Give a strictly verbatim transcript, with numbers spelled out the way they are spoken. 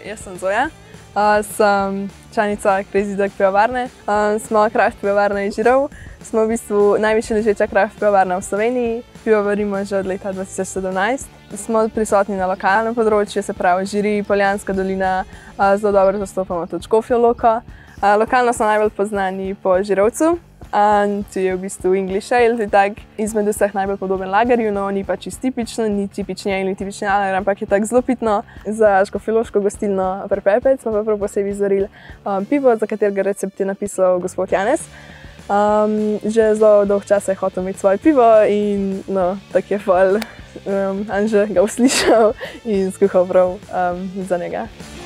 jaz sem Zoja, uh, sem članica Crazy Dog pivovarne. Um, smo kraft pivovarna iz Žirov, smo v bistvu najvišja ležeča kraft pivovarna v Sloveniji. Pivo varimo že od leta dva tisoč sedemnajst. Smo prisotni na lokalnem področju, se pravi Žiri, Poljanska dolina, uh, zelo dobro zastopamo tudi Škofjo Loko. Uh, lokalno smo najbolj poznani po Žirovcu. Um, to je v bistvu English Ale, to je tak izmed vseh najbolj podoben lagerju, no ni pa čisto tipično, ni tipični ale, tipični lager, ampak je tak zelo pitno. Za škofjeloško gostilno Prepepec smo pa prav posebej izvarili um, pivo, za katerega recept je napisal gospod Janez. Um, že zelo dolg čas je hotel imeti svoje pivo in no, tak je fol um, Anže ga uslišal in skuhal prav um, za njega.